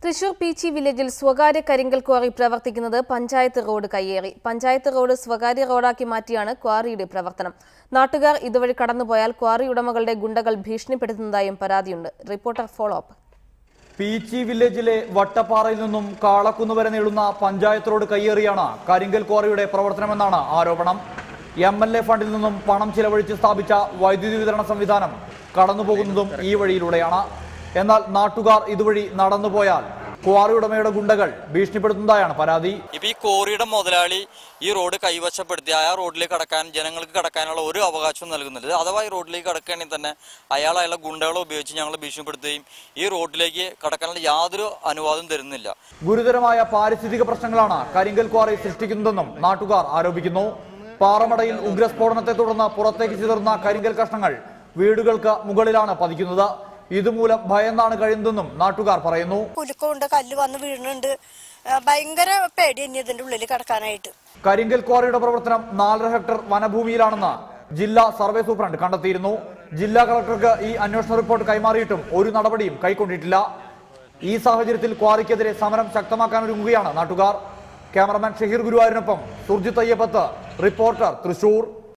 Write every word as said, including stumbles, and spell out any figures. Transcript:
തൃശൂർ പീച്ചി വില്ലേജിൽ സ്വകാര്യ കരിങ്കൽ ക്വാറി പ്രവർത്തിക്കുന്നത് പഞ്ചായത്ത് റോഡ് കയ്യേറി. പഞ്ചായത്ത് റോഡ് സ്വകാര്യ റോഡാക്കി മാറ്റിയാണ് ക്വാറിയുടെ പ്രവർത്തനം. നാട്ടുകാർ ഇതുവഴി കടന്നുപോയാൽ ക്വാറി ഉടമകളുടെ ഗുണ്ടകൾ ഭീഷണിപ്പെടുത്തുന്നതായും പരാതിയുണ്ട്. Reporter follow up. പീച്ചി വില്ലേജിലെ വട്ടപ്പാറയിൽ നിന്നും കാളക്കുന്ന് വരെ നീളുന്ന പഞ്ചായത്ത് റോഡ് കയ്യേറിയാണ് കരിങ്കൽ ക്വാറിയുടെ പ്രവർത്തനമെന്നാണ് ആരോപണം. എം എൽ എ ഫണ്ടിൽ നിന്നും പണം ചിലവഴിച്ച് സ്ഥാപിച്ച വൈദ്യുതി വിതരണ സംവിധാനം കടന്നുപോകുന്നതും ഈ വഴിയിലൂടെയാണ്. എന്നാൽ നാട്ടുകാർ ഇതുവഴി നടന്നുപോയാൽ ക്വാറി ഉടമയുടെ ഗുണ്ടകൾ ഭീഷണിപ്പെടുത്തുന്നതായാണ് പരാതി. ഇപ്പൊ ഈ ക്വാറിയുടെ മുതലാളി ഈ റോഡ് കൈവശപ്പെടുത്തി ആ റോഡിലേക്ക് കടക്കാൻ ജനങ്ങൾക്ക് കടക്കാനുള്ള ഒരു അവകാശവും നൽകുന്നില്ല. അഥവാ ഈ റോഡിലേക്ക് കടക്കുകയാണെങ്കിൽ തന്നെ അയാൾ അയാളെ ഗുണ്ടകളെ ഉപയോഗിച്ച് ഞങ്ങളെ ഭീഷണിപ്പെടുത്തുകയും ഈ റോഡിലേക്ക് കടക്കാനുള്ള യാതൊരു അനുവാദവും തരുന്നില്ല. ഗുരുതരമായ പാരിസ്ഥിതിക പ്രശ്നങ്ങളാണ് കരിങ്കൽ ക്വാറി സൃഷ്ടിക്കുന്നതെന്നും നാട്ടുകാർ ആരോപിക്കുന്നു. പാറമടയിൽ ഉഗ്രസ്ഫോടനത്തെ തുടർന്ന് പുറത്തേക്ക് ചിതറുന്ന കരിങ്കൽ കഷ്ണങ്ങൾ വീടുകൾക്ക് മുകളിലാണ് പതിക്കുന്നത്. ഇതുമൂലം ഭയന്നാണ് കഴിയുന്നതെന്നും നാട്ടുകാർ പറയുന്നു. കുലുക്കൊണ്ട് കല്ല് വന്ന് വീഴുന്നുണ്ട്, ഭയങ്കര പേടി തന്നെ ഇതിന്റെ ഉള്ളിൽ കിടക്കാനായിട്ട്. കരിങ്കൽ ക്വാറിയുടെ പ്രവർത്തനം നാലര ഹെക്ടർ വനഭൂമിയിലാണെന്ന് ജില്ലാ സർവേ സൂപ്രണ്ട് കണ്ടെത്തിയിരുന്നു. ജില്ലാ കളക്ടർക്ക് ഈ അന്വേഷണ റിപ്പോർട്ട് കൈമാറിയിട്ടും ഒരു നടപടിയും കൈക്കൊണ്ടിട്ടില്ല. ഈ സാഹചര്യത്തിൽ ക്വാറിക്കെതിരെ സമരം ശക്തമാക്കാനൊരുങ്ങുകയാണ് നാട്ടുകാർ. ക്യാമറമാൻ ഷഹീർ ഗുരുവായൂരിനൊപ്പം സുർജിത്ത് അയ്യപ്പത്ത്, റിപ്പോർട്ടർ, തൃശൂർ.